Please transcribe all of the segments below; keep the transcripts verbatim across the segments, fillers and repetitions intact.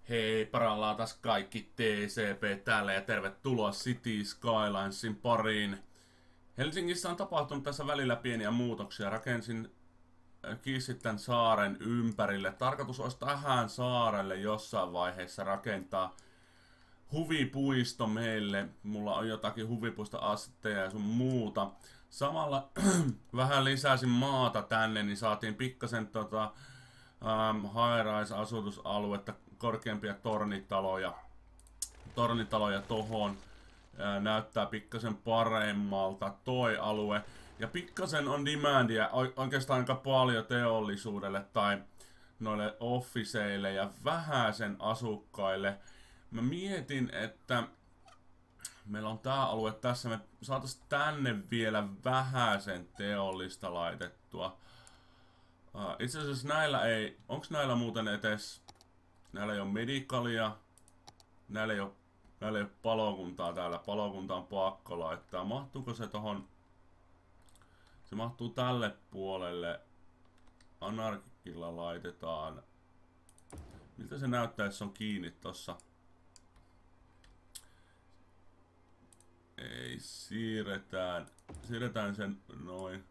Hei, parallaan taas kaikki T C P täällä ja tervetuloa City Skylinesin pariin. Helsingissä on tapahtunut tässä välillä pieniä muutoksia. Rakensin Kissitän saaren ympärille. Tarkoitus olisi tähän saarelle jossain vaiheessa rakentaa huvipuisto meille. Mulla on jotakin huvipuistoasetteja ja sun muuta. Samalla vähän lisäsin maata tänne, niin saatiin pikkasen tota, um, high-rise-asutusaluetta, korkeampia tornitaloja. Tornitaloja tohon. Ää, näyttää pikkasen paremmalta toi alue. Ja pikkasen on demandia oikeastaan aika paljon teollisuudelle tai noille officeille ja vähäisen asukkaille. Mä mietin, että meillä on tää alue tässä, me saatais tänne vielä vähäsen teollista laitettua. Uh, itse asiassa näillä ei, onks näillä muuten etes, näillä ei ole medikalia, näillä ei ole, näillä ei ole palokuntaa täällä, palokunta on pakko laittaa. Mahtuuko se tohon, se mahtuu tälle puolelle, anarkilla laitetaan, miltä se näyttää, jos se on kiinni tossa. Ei, siirretään, siirretään sen noin.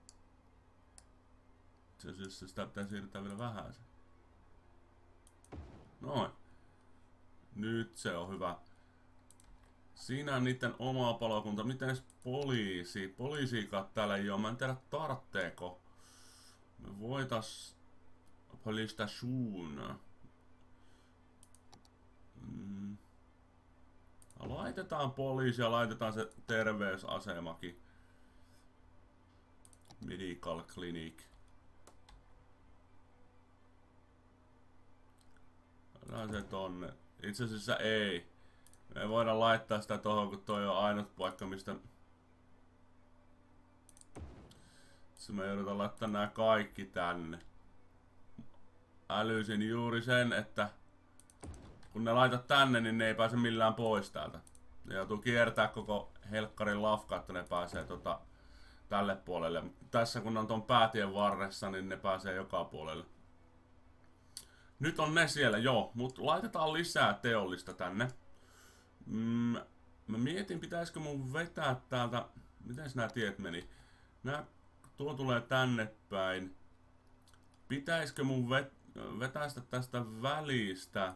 Itse asiassa sitä pitää siirtää vielä vähän. Noin. Nyt se on hyvä. Siinä on niiden oma palokunta. Miten poliisi? Poliisikaan täällä ei oo. Mä en tiedä tartteeko. Me voitais Polisstation. Mm. Laitetaan poliisi ja laitetaan se terveysasemakin. Medical Clinic. Laitetaan se tonne. Itse asiassa ei. Me ei voida laittaa sitä tohon, kun toi on ainut paikka, mistä se me joudutaan laittaa nää kaikki tänne. Älysin juuri sen, että kun ne laitat tänne, niin ne ei pääse millään pois täältä. Ne joutuu kiertää koko helkkarin lafka, että ne pääsee tota, tälle puolelle. Tässä kun on ton päätien varressa, niin ne pääsee joka puolelle. Nyt on ne siellä, joo, mutta laitetaan lisää teollista tänne. Mm, mä mietin, pitäisikö mun vetää täältä, miten nämä tiet meni? Nää, tuo tulee tänne päin. Pitäisikö mun vet, vetää sitä tästä välistä?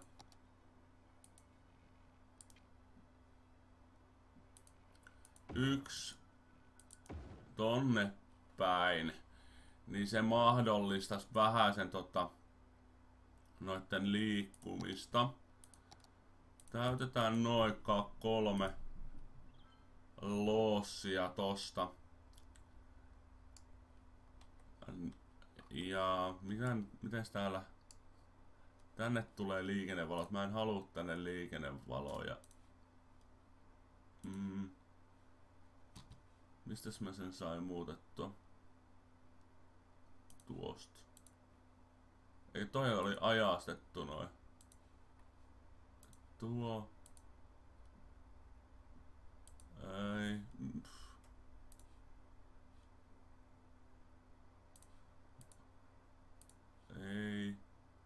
Yksi tonne päin, niin se mahdollistaisi vähän sen tota, noitten liikkumista. Täytetään noin kolme lossia tosta. Ja miten, mites täällä? Tänne tulee liikennevalot. Mä en halua tänne liikennevaloja. Mm. Mistäs mä sen sain muutettua? Tuosta. Ei, toi oli ajastettu noin. Tuo. Ei. Pff. Ei.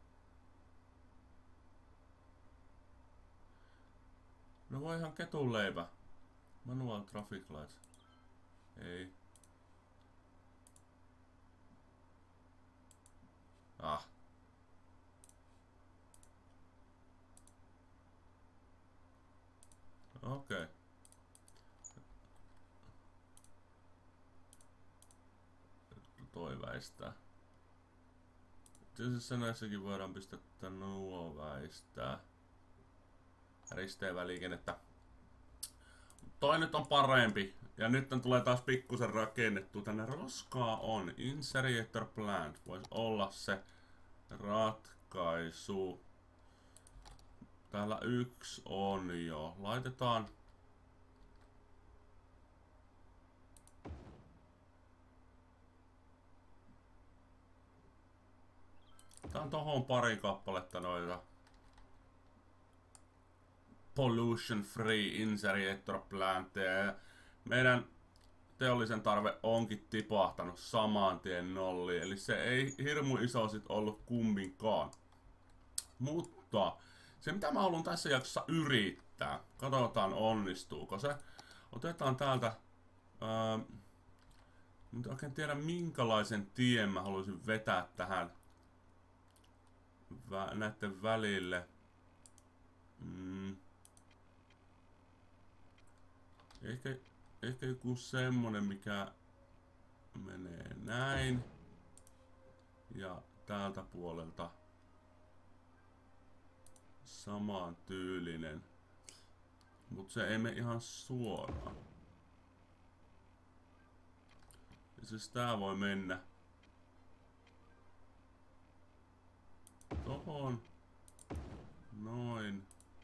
No voi ihan ketun leipä. Manual traffic lights. Ei. Ah. Okei. Okay. Toi väistää. Tietysti näissäkin voidaan pistää nuo väistää. Risteävää liikennettä. Toi nyt on parempi. Ja nyt tulee taas pikkusen rakennettu. Tänne roskaa on. Insertor plant. Voisi olla se ratkaisu. Täällä yksi on jo. Laitetaan. Tää on tohon pari kappaletta noita. Pollution free insertor plantteja. Meidän teollisen tarve onkin tipahtanut saman tien nolliin. Eli se ei hirmu iso sit ollut kumminkaan. Mutta Se mitä mä haluan tässä jaksossa yrittää. Katsotaan onnistuuko se. Otetaan täältä... Ää, en oikein tiedä minkälaisen tien mä haluaisin vetää tähän vä näiden välille. Mm. Ehkä, ehkä joku semmonen mikä menee näin. Ja täältä puolelta samaan tyylinen. Mut se ei mene ihan suoraan. Ja siis tää voi mennä tohon. Noin.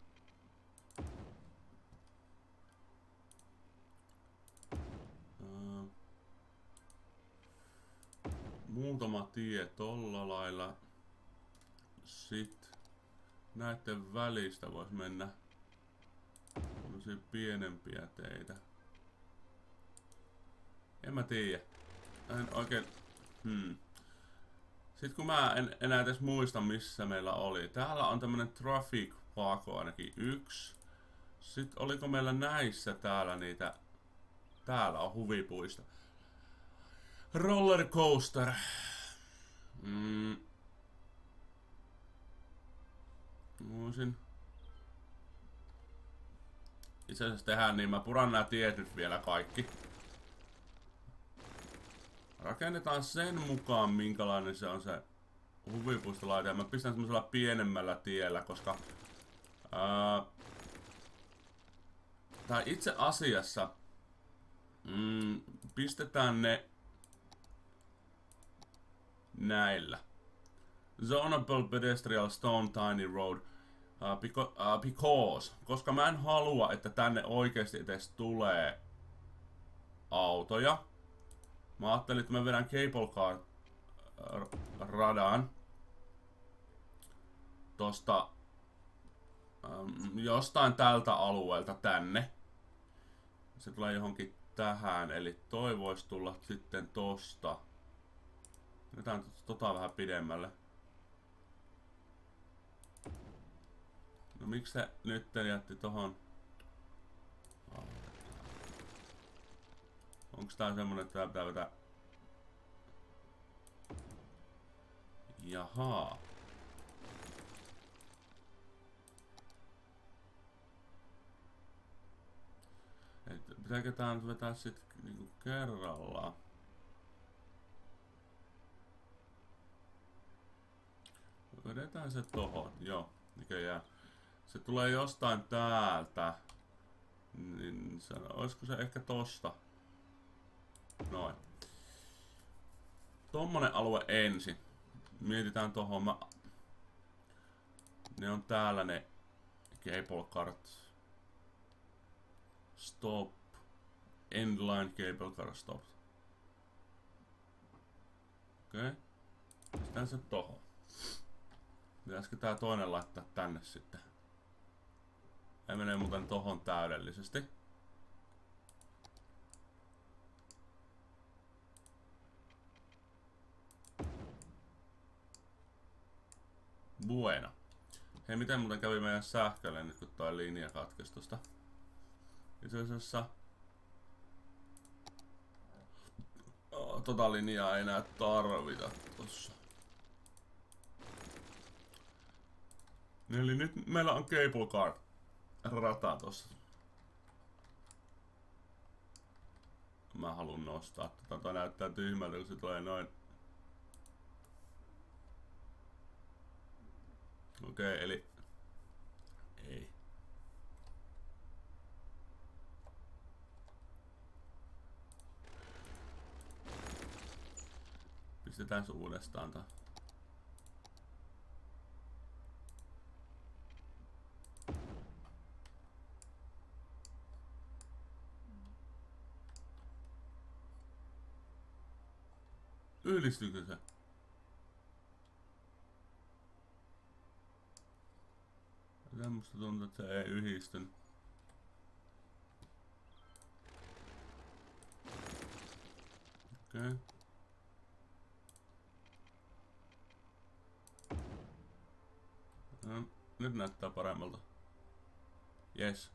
Ää, muutama tie tolla lailla. Sit näitten välistä vois mennä tämmösiä pienempiä teitä. En mä tiedä. En oikein... Hmm. Sitten kun mä en enää edes muista missä meillä oli. Täällä on tämmönen traffic pako ainakin yksi. Sitten oliko meillä näissä täällä niitä... Täällä on huvipuista. Roller coaster. Mm. Voisin... Itse asiassa tehdään niin, mä puran nää tiet nyt vielä kaikki. Rakennetaan sen mukaan minkälainen se on se huvipuistolaite. Mä pistän semmosella pienemmällä tiellä, koska... Ää, tai itse asiassa... Mm, pistetään ne... Näillä. Zonable pedestrian stone tiny road. Uh, because, uh, because, koska mä en halua, että tänne oikeesti edes tulee autoja. Mä ajattelin, että mä vedän cable car radan tosta um, jostain tältä alueelta tänne. Se tulee johonkin tähän, eli toi voisi tulla sitten tosta. Vedetään tota vähän pidemmälle. No miksi se nyt jätti tohon? Onks tää semmonen, että tää pitää vetää? Jahaa. Et pitääkö tää nyt vetää sit niinku kerrallaan? Vedetään se tohon, joo, mikä jää. Se tulee jostain täältä. Niin se, olisiko se ehkä tosta? Noin. Tommonen alue ensin. Mietitään tohon. Mä... Ne on täällä ne cable cart. Stop. Endline cable car stop. Okei. Okay. Pistään se tohon. Pitäisikö tää toinen laittaa tänne sitten? Ei menee muuten tohon täydellisesti. Buena. Hei, miten muuten kävi meidän sähkölle nyt kun toi linja katkesi tosta? Itse asiassa... Oh, tota linjaa ei enää tarvita tossa. Eli nyt meillä on cable car rata tossa. Mä haluun nostaa tätä. Toi näyttää tyhmältä kun se tulee noin. Okei, okay, eli... Ei. Pistetään se uudestaan tää. Yhdistyykö se? Musta tuntuu, että se ei yhdistynyt. Okei. Okay. No. Nyt näyttää paremmalta. Yes.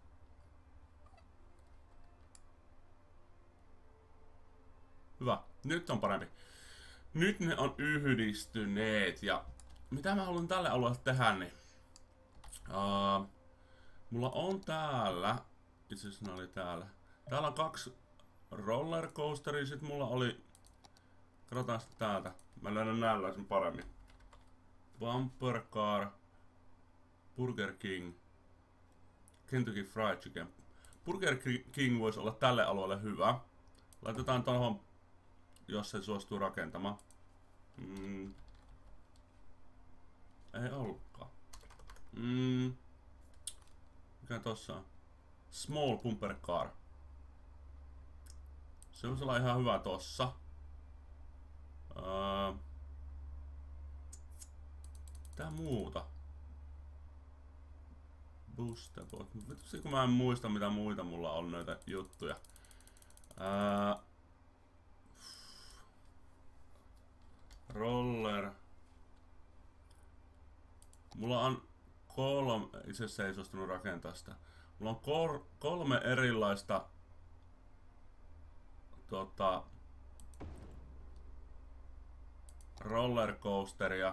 Hyvä. Nyt on parempi. Nyt ne on yhdistyneet ja mitä mä haluan tälle alueelle tehdä, niin uh, mulla on täällä, itse asiassa ne oli täällä. Täällä on kaksi rollercoasteria, sit mulla oli, katsotaan sitten täältä, mä löydän näälläisen paremmin. Bumper Car, Burger King, Kentucky Fried Chicken. Burger King voisi olla tälle alueelle hyvä. Laitetaan tuohon, jos se suostuu rakentamaan. Mm. Ei ollutkaan. Mm. Mikä tossa on? Small Bumper Car. Se voisi olla ihan hyvä tossa. Öö. Tää muuta. Boostable. Vitsi kun mä en muista mitä muita mulla on näitä juttuja. Öö. Roller. Mulla on kolme, itse asiassa ei suostunut rakentaa sitä. Mulla on kor, kolme erilaista tota, rollercoasteria.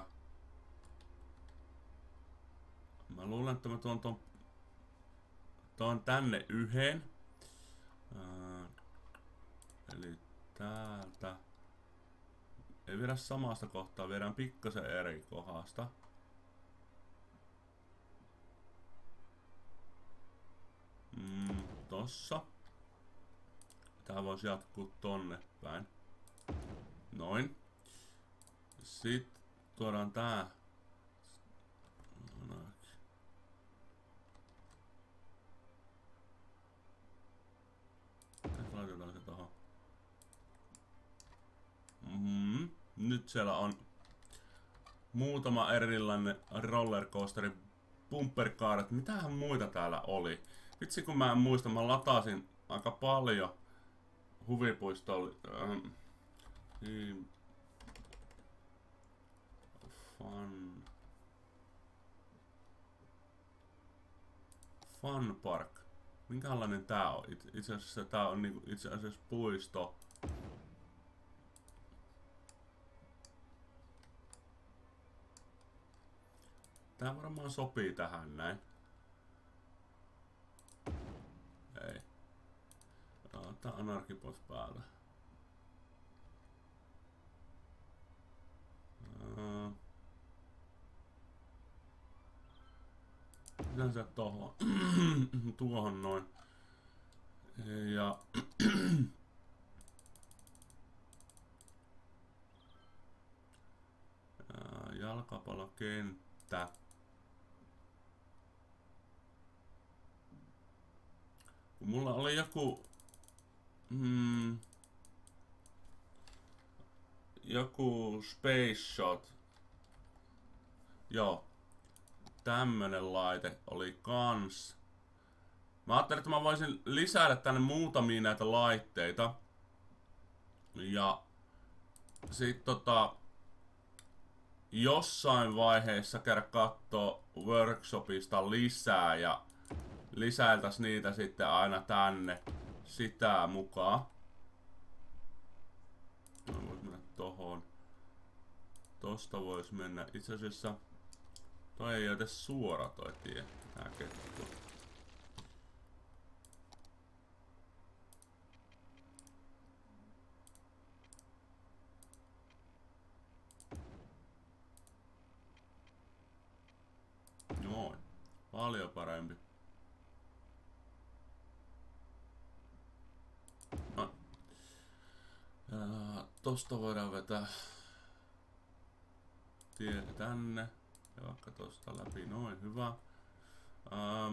Mä luulen, että mä tuon ton, tuon tänne yhden. Ää, eli täältä. Ei viedä samasta kohtaa, viedään pikkasen eri kohdasta. Mm, tossa. Tää voisi jatkuu tonne päin. Noin. Sitten tuodaan tää. Laitetaan se tohon. Mm-hmm. Nyt siellä on muutama erilainen rollercoasterin bumpercaaret. Mitähän muita täällä oli? Vitsi kun mä en muista, mä latasin aika paljon huvipuistolla. Ähm, niin, fun. Fun Park. Minkälainen tää on? Itse asiassa tää on niinku itse asiassa puisto. Tää varmaan sopii tähän näin. Ei. Tää on Anarkipos päällä. Miten se tohon? Tuohon noin. Ja jalkapallokenttä. Kun mulla oli joku mm, joku Space Shot. Joo. Tämmönen laite oli kans. Mä ajattelin, että mä voisin lisätä tänne muutamia näitä laitteita. Ja sit tota jossain vaiheessa käydä kattoo workshopista lisää ja lisäiltäis niitä sitten aina tänne sitä mukaan. No, vois mennä tohon. Tosta vois mennä. Itse asiassa toi ei oo edes suora toi tie. Tää kettu. Noin. Paljon parempi. No. Ja tosta voidaan vetää tie tänne. Ja vaikka tosta läpi. Noin, hyvä. Ähm,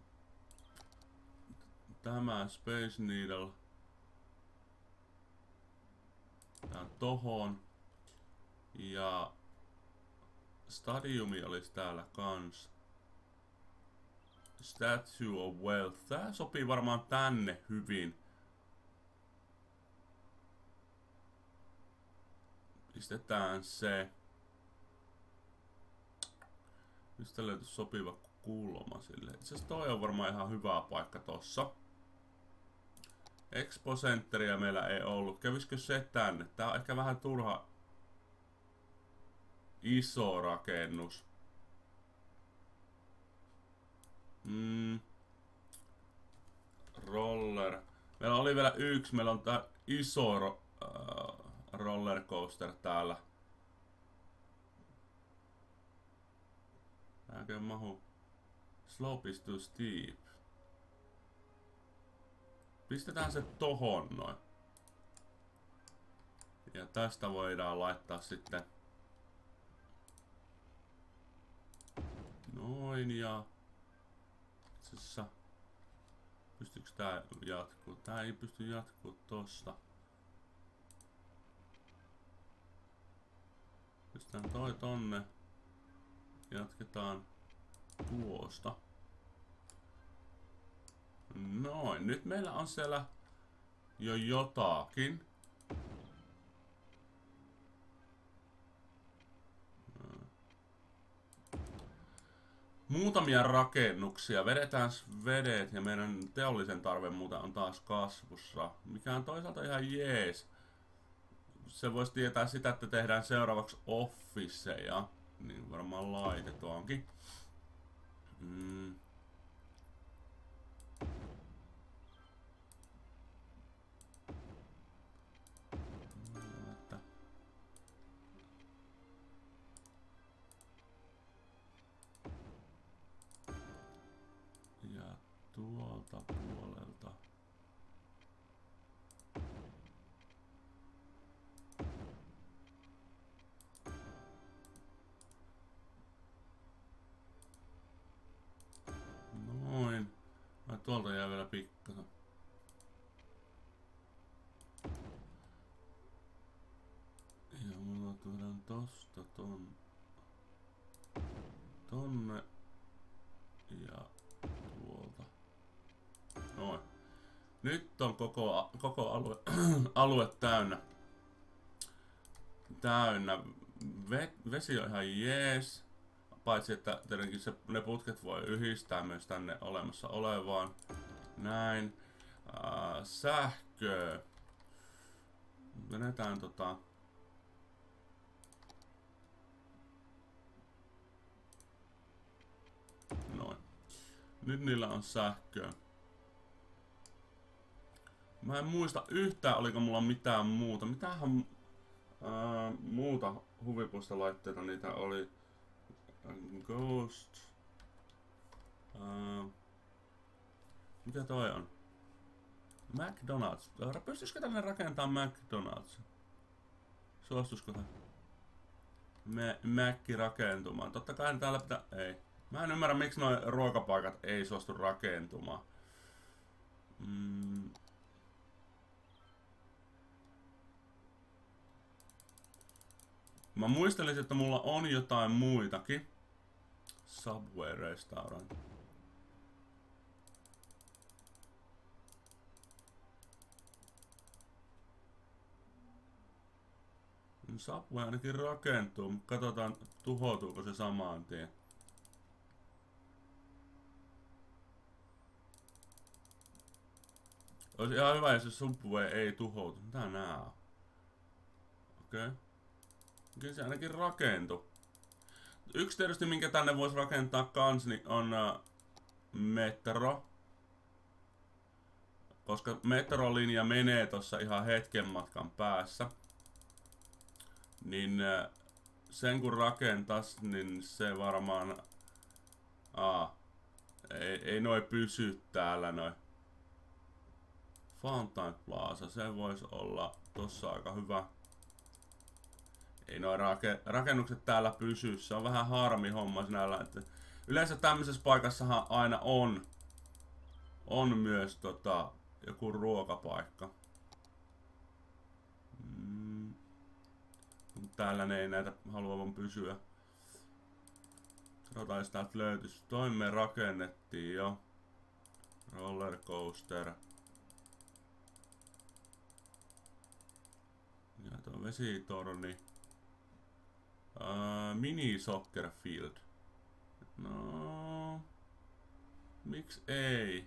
tämä Space Needle. Tää tohon. Ja Stadiumi olisi täällä kans. Statue of Wealth. Tää sopii varmaan tänne hyvin. Pistetään se. Mistä löytyy sopiva kulma sille? Itse asiassa toi on varmaan ihan hyvä paikka tossa. Expo Centeria meillä ei ollut. Kävisikö se tänne? Tää on ehkä vähän turha iso rakennus. Mm. Roller. Meillä oli vielä yksi. Meillä on tää iso ro äh, roller coaster täällä. Tääkö mahu? Slope is too steep. Pistetään se tohon noin. Ja tästä voidaan laittaa sitten noin ja itse asiassa pystyykö tää jatkuu? Tää ei pysty jatkuu tosta. Pistetään toi tonne. Jatketaan tuosta. Noin, nyt meillä on siellä jo jotakin. Muutamia rakennuksia. Vedetään vedet ja meidän teollisen tarve muuten on taas kasvussa. Mikä on toisaalta ihan jees. Se voisi tietää sitä, että tehdään seuraavaksi officeja. Niin varmaan laitetaankin. Mm. Ja tuolta puolelta. Noin. Ai tuolta jää vielä pikkasen. Ja mulla tuodaan tosta ton. Tonne. Ja tuolta. Noin. Nyt on koko, koko alue, alue täynnä. Täynnä. Ve, vesi on ihan jees. Paitsi että tietenkin se, ne putket voi yhdistää myös tänne olemassa olevaan. Näin. Äh, sähköä. Vedetään tota... Noin. Nyt niillä on sähköä. Mä en muista yhtään, oliko mulla mitään muuta. Mitähän ää, muuta huvipuistolaitteita niitä oli. Ghost. Ää, mikä toi on? McDonald's. Pystyisikö tänne rakentamaan McDonald's? Suostuisiko hän? Mäkki rakentumaan. Totta kai täällä pitää... Ei. Mä en ymmärrä miksi nuo ruokapaikat ei suostu rakentumaan. Mm. Mä muistelisin, että mulla on jotain muitakin. Subway Restaurant. Subway ainakin rakentuu, mutta katsotaan tuhoutuuko se samaan tien. Olisi ihan hyvä, jos se Subway ei tuhoutu. Mitä nää on? Okei. Okay. Kyllä se ainakin rakentuu. Yksi tietysti, minkä tänne voisi rakentaa kans, niin on uh, metro. Koska metrolinja menee tossa ihan hetken matkan päässä. Niin uh, sen kun rakentas, niin se varmaan... Aa, ei, ei noi pysy täällä noin. Fountain Plaza, se voisi olla tossa aika hyvä. Ei noi rake, rakennukset täällä pysy, se on vähän harmi homma sinällä, että yleensä tämmöisessä paikassahan aina on, on myös tota, joku ruokapaikka. Mm. Täällä ne ei näitä haluavan pysyä. Katsotaan, jos täältä löytyisi. Toi me rakennettiin jo. Roller coaster. Ja tuo vesitorni. Uh, mini soccer field. No... Miksi ei?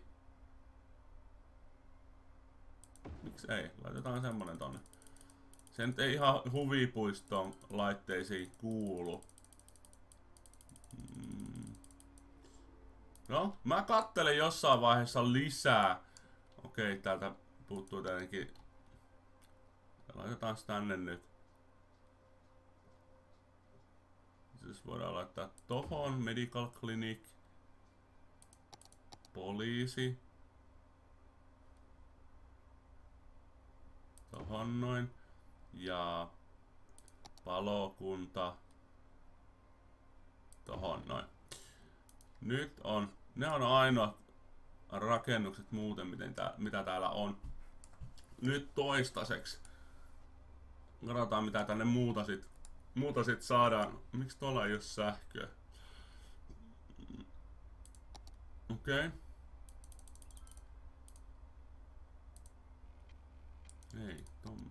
Miksi ei? Laitetaan semmonen tonne. Se nyt ei ihan huvipuiston laitteisiin kuulu. Mm. No, mä kattelen jossain vaiheessa lisää. Okei, täältä puuttuu tietenkin. Laitetaan tänne nyt. Siis voidaan laittaa tohon Medical Clinic. Poliisi. Tohon noin. Ja palokunta. Tohon noin. Nyt on, ne on ainoat rakennukset muuten, miten tää, mitä täällä on. Nyt toistaiseksi. Katsotaan mitä tänne muuta sit, muuta sit saadaan. Miksi tuolla ei oo sähköä? Okei. Okay. Ei, tom...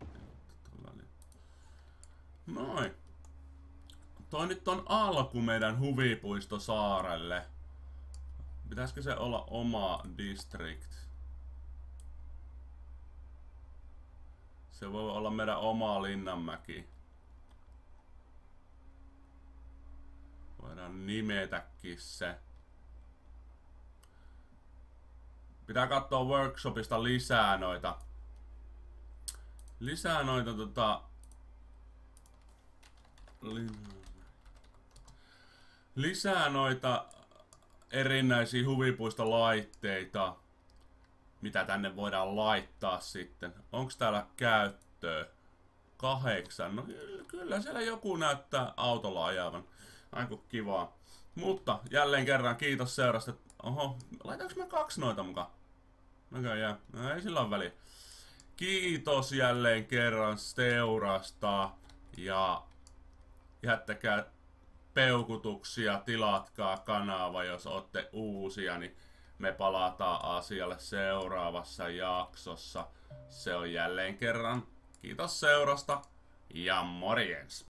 Noin. Toi nyt on alku meidän huvipuisto saarelle. Pitäisikö se olla oma district? Se voi olla meidän oma Linnanmäki. Voidaan nimetäkin se. Pitää katsoa workshopista lisää noita. Lisää noita tota... Lisää noita erinäisiä huvipuistolaitteita, mitä tänne voidaan laittaa sitten. Onks täällä käyttöä? Kahdeksan. No kyllä siellä joku näyttää autolla ajavan. Aika kivaa. Mutta jälleen kerran kiitos seurasta. Oho, laitaanko mä kaksi noita mukaan? Näköjään. No, ei sillä ole väliä. Kiitos jälleen kerran seurasta. Ja jättäkää peukutuksia, tilatkaa kanava, jos olette uusia, niin me palataan asialle seuraavassa jaksossa. Se on jälleen kerran. Kiitos seurasta ja morjens!